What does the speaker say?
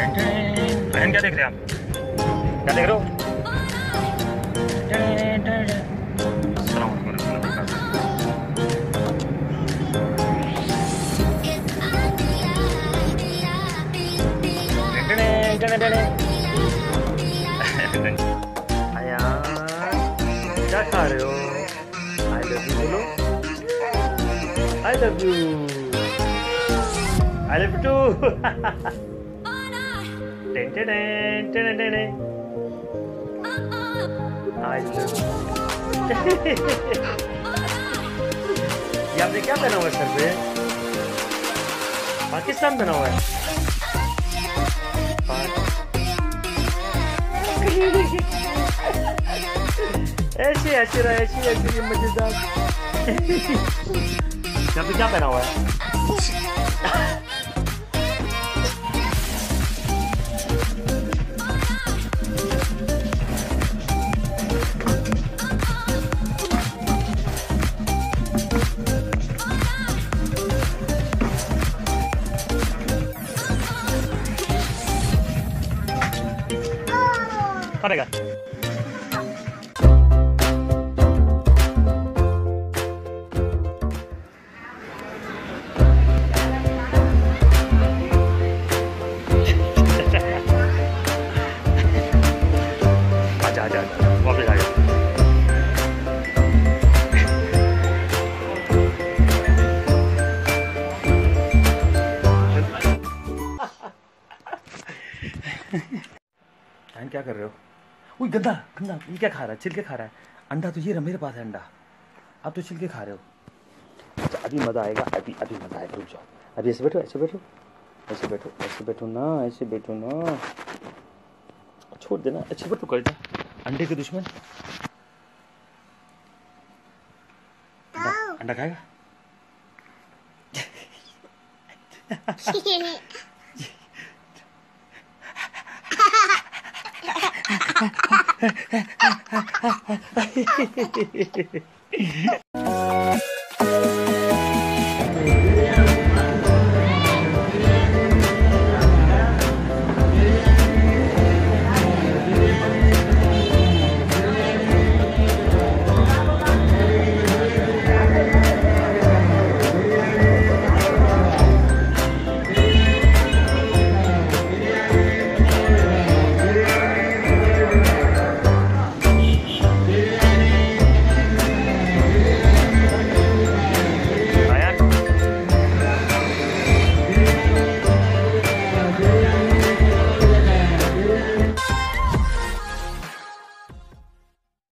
बहन क्या देख रहे हैं आप? क्या देख रहे हो? अयान क्या खा रहे हो? आई लव यू बोलो। I love you. I love you too. I love. ये आपने क्या पहना हुआ है सर पे? पाकिस्तान बना हुआ है। ऐसी ऐसी रहा ऐसी ऐसी मजेदार। यहाँ पे क्या पहना हुआ है? करेगा आजा आजा वापस आ जा। क्या कर रहे हो? उई गंदा गंदा, ये क्या खा रहा है? छिलके खा रहा है। अंडा तो ये रहा, मेरे पास है अंडा। आप तो छिलके खा रहे हो। अच्छा अभी मज़ा आएगा, अभी अभी मज़ा आएगा। रुक जाओ, अभी ऐसे बैठो, ऐसे बैठो, ऐसे बैठो, ऐसे बैठो ना, ऐसे बैठो ना। छोड़ देना, अच्छे पर तो कर जा। अंडे के दुश्मन। अंडा खाएगा?